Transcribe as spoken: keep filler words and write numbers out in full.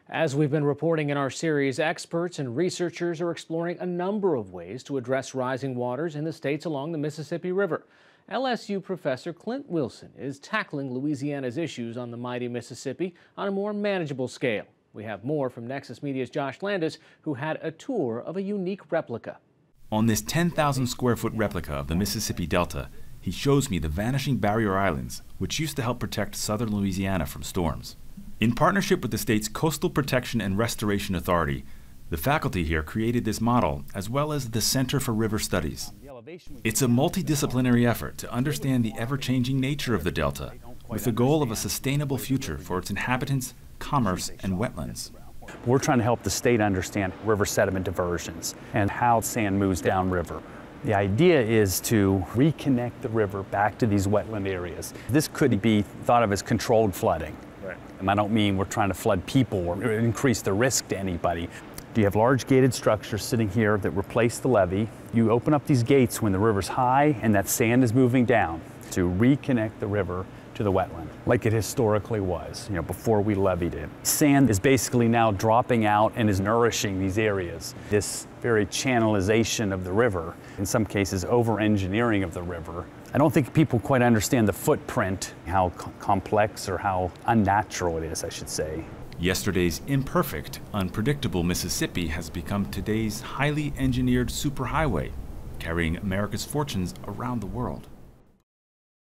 As we've been reporting in our series, experts and researchers are exploring a number of ways to address rising waters in the states along the Mississippi River. L S U professor Clint Wilson is tackling Louisiana's issues on the mighty Mississippi on a more manageable scale. We have more from Nexus Media's Josh Landis, who had a tour of a unique replica. On this ten thousand square foot replica of the Mississippi Delta, he shows me the vanishing barrier islands, which used to help protect southern Louisiana from storms. In partnership with the state's Coastal Protection and Restoration Authority, the faculty here created this model, as well as the Center for River Studies. It's a multidisciplinary effort to understand the ever-changing nature of the Delta, with the goal of a sustainable future for its inhabitants, commerce, and wetlands. We're trying to help the state understand river sediment diversions and how sand moves downriver. The idea is to reconnect the river back to these wetland areas. This could be thought of as controlled flooding. Right. And I don't mean we're trying to flood people or increase the risk to anybody. You have large gated structures sitting here that replace the levee. You open up these gates when the river's high and that sand is moving down to reconnect the river to the wetland, like it historically was, you know, before we levied it. Sand is basically now dropping out and is nourishing these areas. This very channelization of the river, in some cases over-engineering of the river. I don't think people quite understand the footprint, how co complex or how unnatural it is, I should say. Yesterday's imperfect, unpredictable Mississippi has become today's highly engineered superhighway, carrying America's fortunes around the world.